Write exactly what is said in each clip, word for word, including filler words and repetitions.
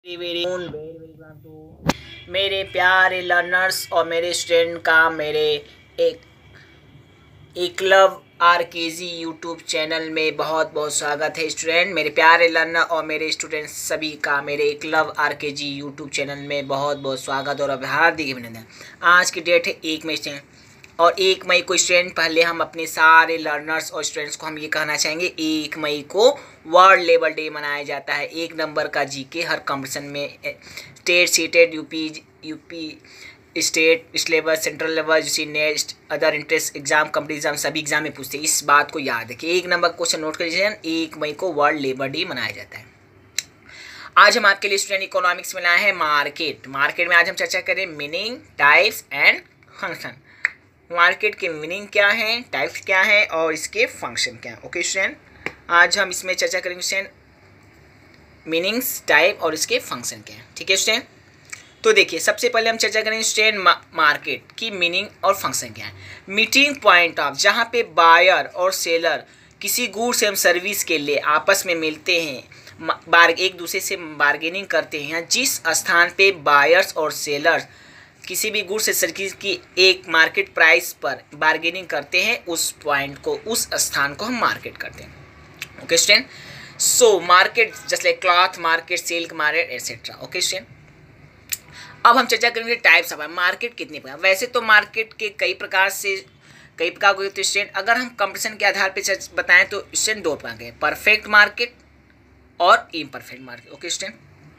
Very very मेरे प्यारे learners और मेरे स्टूडेंट का मेरे एक एकलव आर के जी यूट्यूब चैनल में बहुत बहुत स्वागत है। स्टूडेंट, मेरे प्यारे लर्नर और मेरे स्टूडेंट सभी का मेरे एकलव आर के जी यूट्यूब चैनल में बहुत बहुत स्वागत और हार्दिक अभिनंदन। आज की डेट है एक मई से और एक मई को स्टूडेंट पहले हम अपने सारे लर्नर्स और स्टूडेंट्स को हम ये कहना चाहेंगे, एक मई को वर्ल्ड लेवल डे मनाया जाता है। एक नंबर का जीके हर कंपटीशन में स्टेट सीटेड UP UP state level central level जैसे next other entrance exam competition सभी एग्जाम में पूछते हैं। इस बात को याद रखिए। एक नंबर क्वेश्चन नोट कर लीजिए, एक मई को वर्ल्ड लेबर डे मनाया जाता है। आज हम आपके लिए स्टूडेंट इकोनॉमिक्स में लाए हैं मार्केट। मार्केट में आज हम चर्चा करें meaning, types and function. Market के मीनिंग क्या है, टाइप्स क्या है और इसके फंक्शन क्या है। ओके स्टूडेंट, आज हम इसमें चर्चा करेंगे स्टूडेंट मीनिंग्स, टाइप और इसके फंक्शन क्या है। ठीक है स्टूडेंट, तो देखिए सबसे पहले हम चर्चा करेंगे स्टूडेंट मा, मार्केट की मीनिंग और फंक्शन क्या है। मीटिंग पॉइंट ऑफ, जहाँ पे बायर और सेलर किसी गुड्स एवं सर्विस के लिए आपस में मिलते हैं, बार एक दूसरे से बार्गेनिंग करते हैं। जिस स्थान पे बायर्स और सेलर्स किसी भी गुड्स या सर्विस की एक मार्केट प्राइस पर बार्गेनिंग करते हैं, उस पॉइंट को, उस स्थान को हम मार्केट करते हैं। Okay student, so market just like cloth market, silk market etcetera. Okay student, अब हम चर्चा करेंगे टाइप्स ऑफ मार्केट कितने प्रकार। वैसे तो मार्केट के कई प्रकार से कई प्रकार को होते हैं स्टूडेंट। अगर हम कंपटीशन के आधार पर बताएं तो स्टूडेंट दो प्रकार के, परफेक्ट मार्केट और इम्परफेक्ट मार्केट। ओके स्टूडेंट,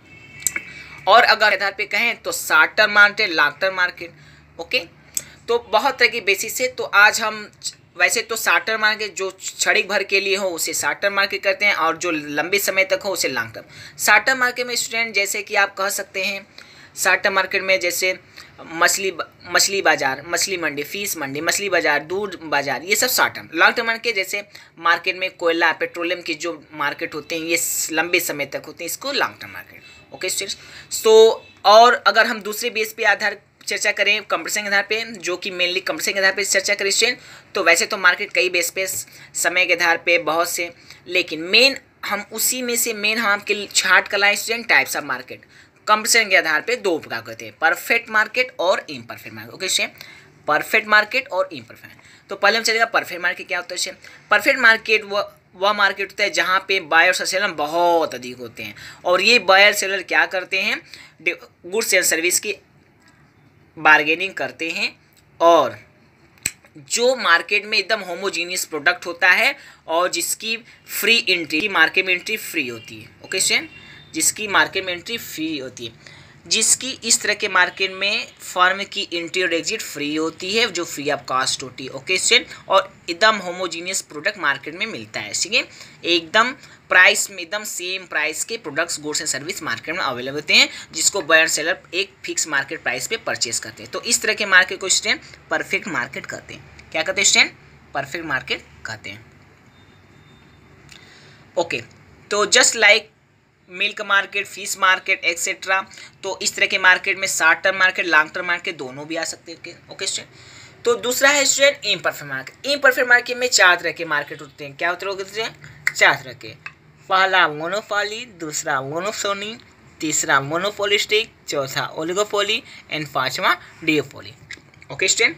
और अगर आधार पे कहें तो short term market, long term market. Okay, तो बहुत तरह की बेसिस से तो आज हम वैसे तो शॉर्ट टर्म मार्केट जो क्षणिक भर के लिए हो उसे शॉर्ट टर्म मार्केट करते हैं और जो लंबे समय तक हो उसे long term. Short term market में स्टूडेंट जैसे कि आप कह सकते हैं शॉर्ट टर्म मार्केट में जैसे मछली मछली बाजार, मछली मंडी, फीस मंडी, मछली बाजार, दूध बाजार, ये सब short term. Long term market जैसे मार्केट में कोयला, पेट्रोलियम की जो मार्केट होते हैं ये लंबे समय तक होते हैं, इसको long term market. Okay students, so और अगर हम दूसरे बेस पे आधार चर्चा करें कंपटीशन के आधार पे, जो कि मेनली कंपटीशन के आधार पे चर्चा करें स्टूडेंट, तो वैसे तो मार्केट कई बेस पे समय के आधार पे बहुत से, लेकिन मेन हम उसी में से मेन हम आपके छाट कर लाए student types of market. Competition के आधार पे दो प्रकार होते हैं, परफेक्ट मार्केट और imperfect market. Okay student, perfect market और इम्परफेक्ट। तो पहले हम चलेगा परफेक्ट मार्केट क्या होता है स्टूडेंट। परफेक्ट मार्केट वो वह मार्केट होता है जहाँ पे बायर और सेलर बहुत अधिक होते हैं और ये बायर सेलर क्या करते हैं, गुड्स एंड सर्विस की बार्गेनिंग करते हैं और जो मार्केट में एकदम होमोजीनियस प्रोडक्ट होता है और जिसकी फ्री एंट्री, मार्केट में एंट्री फ्री होती है। ओके स्टूडेंट, जिसकी मार्केट में एंट्री फ्री होती है, जिसकी इस तरह के मार्केट में फर्म की एंट्री और एग्जिट फ्री होती है, जो फ्री ऑफ कॉस्ट होती है। ओके स्टूडेंट, और एकदम होमोजीनियस प्रोडक्ट मार्केट में मिलता है। ठीक है, एकदम प्राइस में एकदम सेम प्राइस के products, goods and service market में अवेलेबल होते हैं, जिसको बायर सेलर एक फिक्स मार्केट प्राइस पे परचेस करते हैं। तो इस तरह के मार्केट को स्टूडेंट परफेक्ट मार्केट कहते हैं। क्या कहते हैं स्टूडेंट? परफेक्ट मार्केट कहते हैं। ओके, तो just like milk market, fish market etcetera, तो इस तरह के मार्केट में short term market, long term market दोनों भी आ सकते हैं। ओके स्टूडेंट, तो दूसरा है student imperfect market. Imperfect market में चार तरह के मार्केट होते हैं। क्या होते हैं? चार तरह के। पहला मोनोपोली, दूसरा मोनोसोनी, तीसरा मोनोपोलिस्टिक, चौथा ओलिगोपोली एंड पांचवा duopoly. Okay student,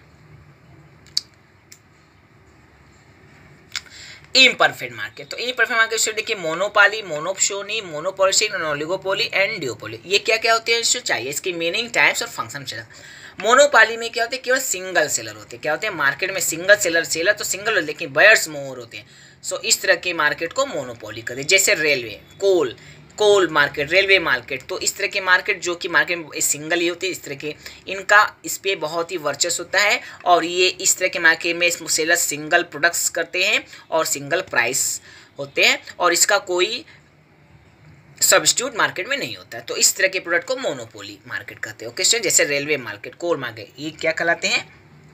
imperfect market, तो इम्परफेक्ट मार्केट से देखिए monopoly, monopoly, monopolistic, oligopoly and duopoly, ये क्या क्या होते हैं इसको चाहिए, इसकी मीनिंग, टाइप्स और फंक्शन चाहिए। मोनोपोली में क्या होते हैं? केवल सिंगल सेलर होते हैं। क्या होते हैं? मार्केट में सिंगल सेलर, सेलर तो सिंगल हो लेकिन बायर्स मोर होते हैं। सो इस तरह के मार्केट को मोनोपोली कहते हैं। जैसे railway, coal coal market, railway market, तो इस तरह के मार्केट जो कि मार्केट में सिंगल ही होते हैं, इस तरह के इनका इस पर बहुत ही वर्चस्व होता है और ये इस तरह के मार्केट में सेलर सिंगल प्रोडक्ट्स करते हैं और सिंगल प्राइस होते हैं और इसका कोई सब्स्टिट्यूट मार्केट में नहीं होता है। तो इस तरह के प्रोडक्ट को मोनोपोली मार्केट कहते हैं। ओके स्टूडेंट, जैसे रेलवे मार्केट, कोल मार्केट, ये क्या कहलाते हैं?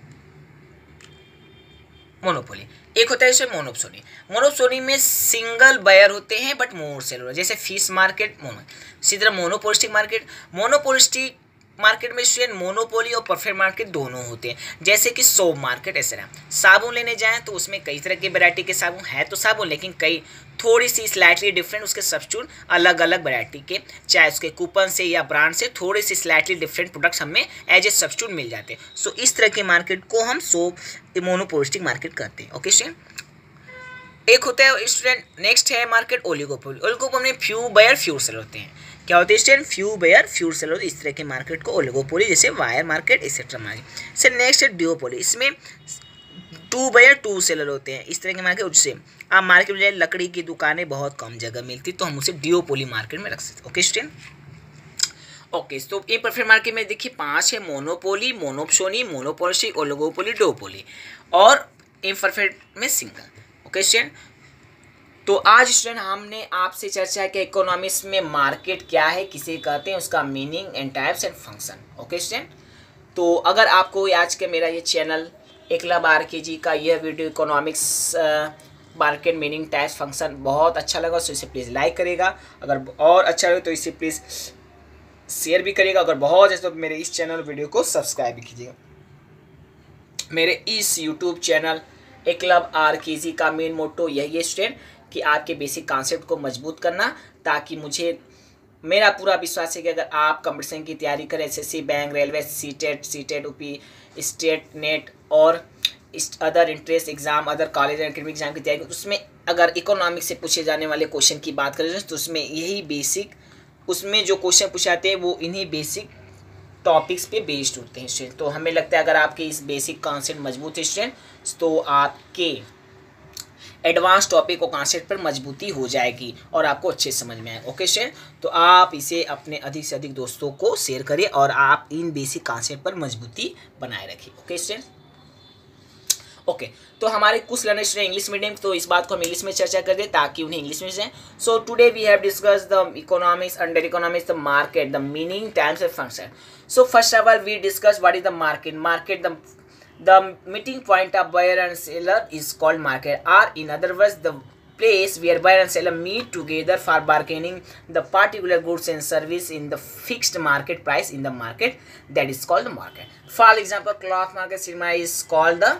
मोनोपोली। एक होता है इसे मोनोपोली। मोनोपोली में सिंगल बायर होते हैं बट मोर सेलर, जैसे फिश मार्केट, मोनो। इसी तरह मोनोपोलिस्टिक मार्केट, मोनोपोलिस्टिक मार्केट में स्टूडेंट मोनोपोली और परफेक्ट मार्केट दोनों होते हैं। जैसे कि सोप मार्केट, ऐसे ना साबुन लेने जाएं तो उसमें कई तरह की वैरायटी के साबुन है, तो साबुन लेकिन कई थोड़ी सी स्लाइटली डिफरेंट उसके सब्स्टिट्यूट अलग अलग वैरायटी के, चाहे उसके कूपन से या ब्रांड से थोड़े से स्लाइटली डिफरेंट प्रोडक्ट्स हमें एज ए सब्स्टिट्यूट मिल जाते हैं। सो so, इस तरह के मार्केट को हम सो मोनोपोलिस्टिक मार्केट कहते हैं। ओके स्टूडेंट, एक होता है स्टूडेंट, नेक्स्ट है मार्केट ओलिगोपोली। ओलिगोपोली में फ्यू बायर फ्यू सेलर होते हैं। क्या होते हैं student? Few buyer few seller होते हैं। इस तरह के मार्केट को ओलिगोपोली, जैसे wire market etcetera market. Sir next है ड्यूओपोली। इसमें टू बायर टू सेलर होते हैं। इस तरह के मार्केट, उससे आप मार्केट में लकड़ी की दुकानें बहुत कम जगह मिलती, तो हम उसे ड्यूओपोली मार्केट में रख सकते हैं। ओके स्टूडेंट, ओके तो इम्परफेक्ट मार्केट में देखिए पांच है, monopoly, monopsony, monopolistic, oligopoly, duopoly, और इम्परफेक्ट में सिंगल। ओके स्टूडेंट, तो आज स्टूडेंट हमने आपसे चर्चा की इकोनॉमिक्स में मार्केट क्या है, किसे कहते हैं, उसका meaning and types and function. Okay student, तो अगर आपको आज के मेरा ये चैनल एकलव आर के जी का यह video economics market meaning types function बहुत अच्छा लगा तो इसे प्लीज़ लाइक करेगा, अगर और अच्छा लगे तो इसे प्लीज़ शेयर भी करिएगा, अगर बहुत अच्छा तो मेरे इस चैनल वीडियो को सब्सक्राइब भी कीजिएगा। मेरे इस यूट्यूब चैनल एकलव आर के जी का मेन मोटो यही है स्टूडेंट कि आपके बेसिक कॉन्सेप्ट को मजबूत करना, ताकि मुझे मेरा पूरा विश्वास है कि अगर आप कंपटीशन की तैयारी करें, SSC, bank, railway, CTET, CTET, UP, state, NET और other entrance exam, other college and academic exam की तैयारी करें, उसमें अगर इकोनॉमिक्स से पूछे जाने वाले क्वेश्चन की बात करें तो उसमें यही बेसिक, उसमें जो क्वेश्चन पूछाते हैं वो इन्हीं बेसिक टॉपिक्स पे बेस्ड होते हैं स्टूडेंट। तो हमें लगता है अगर आपके इस बेसिक कॉन्सेप्ट मजबूत है स्टूडेंट, तो आपके एडवांस टॉपिक को कॉन्सेप्ट पर मजबूती हो जाएगी और आपको अच्छे समझ में आएगा। ओके स्टूडेंट, तो आप इसे अपने अधिक से अधिक दोस्तों को शेयर करें और आप इन बेसिक कॉन्सेप्ट पर मजबूती बनाए रखिए। ओके स्टूडेंट, ओके okay, तो हमारे कुछ लर्नर स्टूडेंट इंग्लिश मीडियम, तो इस बात को हम इंग्लिश में चर्चा कर दें ताकि उन्हें इंग्लिश में जाए। So today we have discuss the economics, under economics the market, the meaning, times and function. So first of all we discuss what is the market. Market, the the meeting point of buyer and seller is called market, or in other words the place where buyer and seller meet together for bargaining the particular goods and service in the fixed market price in the market, that is called the market. For example, cloth market, cinema is called the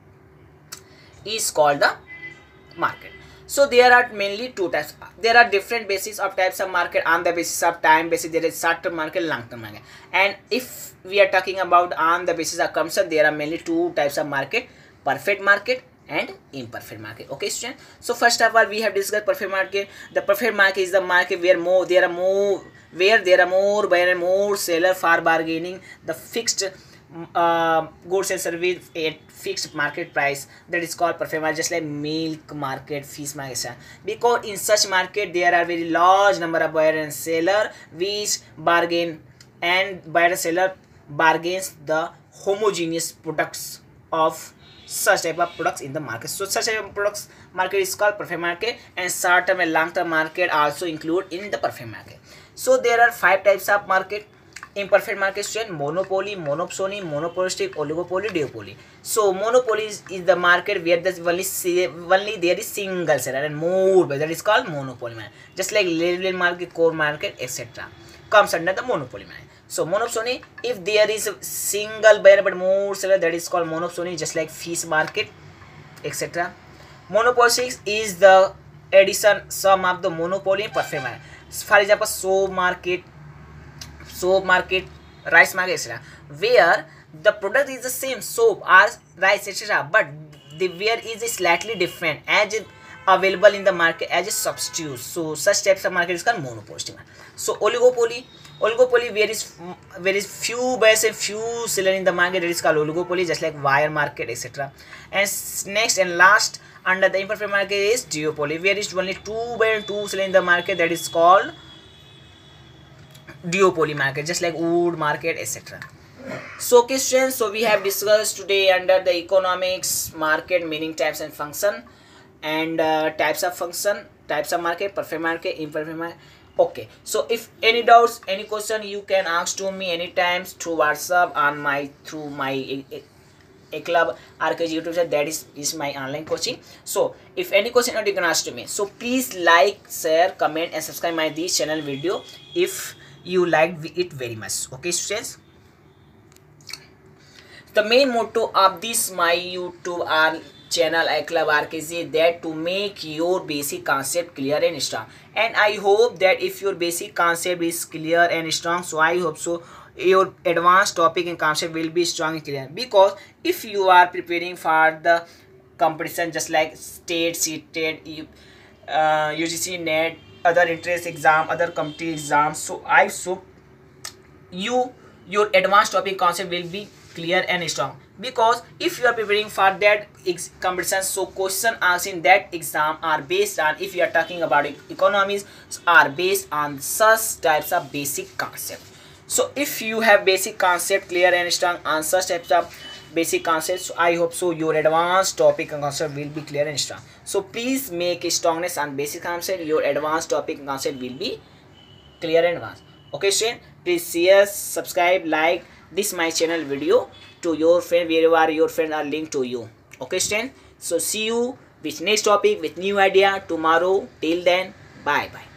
is called the market. So there are mainly two types. There are different bases of types of market. On the basis of time basis, there is short term market, long term market. And if we are talking about on the basis of consumption, there are mainly two types of market: perfect market and imperfect market. Okay student, so first of all we have discussed perfect market. The perfect market is the market where more there are more where there are more buyer and more seller for bargaining the fixed uh, goods and service at fixed market price, that is called perfect market. Just like milk market, fish market, because in such market there are very large number of buyer and seller which bargain, and buyer and seller bargains the homogeneous products of such type of products in the market. So such type of products market is called perfect market, and short term and long term market also include in the perfect market. So there are five types of market. Imperfect market student: monopoly, monopsony, monopolistic, oligopoly, duopoly. So monopoly is, is the market where there's only only there is single seller and more, that is called monopoly market. Just like label market, core market, et cetera comes under the monopoly market. So monopsony, if there is a single buyer but more seller, that is called monopsony, just like fish market, et cetera. Monopolistic is the addition sum of the monopoly and perfect market. For example, soap market, soap market, rice market, et cetera, where the product is the same, soap or rice, et cetera, but the where is slightly different as it available in the market as a substitute. So such types of market is called monopolistic market. So oligopoly, oligopoly where is where is few buyers and few seller in the market, that is called oligopoly, just like wire market, et cetera. And next and last under the imperfect market is duopoly, where is only two buyers and two seller in the market, that is called duopoly market, just like wood market, et cetera. So okay students, so we have discussed today under the economics market meaning, types and function, and uh, types of function, types of market, perfect market, imperfect market. Okay, so if any doubts, any question, you can ask to me anytime through WhatsApp on my through my Eklavya R K G YouTube channel, that is is my online coaching. So if any question you can ask to me, so please like, share, comment and subscribe my this channel video if you liked it very much. Okay students, the main motto of this my YouTube are channel I Club R K Z, that to make your basic concept clear and strong. And I hope that if your basic concept is clear and strong, so I hope so your advanced topic and concept will be strong and clear. Because if you are preparing for the competition just like state, CTET, uh, U G C NET, other entrance exam, other competitive exams, so I so you your advanced topic concept will be clear and strong. Because if you are preparing for that competition, so question asked in that exam are based on, if you are talking about economies, are based on such types of basic concept. So if you have basic concept clear and strong on such types of basic concepts, so I hope so your advanced topic and concept will be clear and strong. So please make a strongness on basic concept, your advanced topic and concept will be clear and advanced. Okay student, please share, subscribe, like this my channel video to your friend wherever your friends are linked to you. Okay student, so see you with next topic with new idea tomorrow. Till then, bye bye.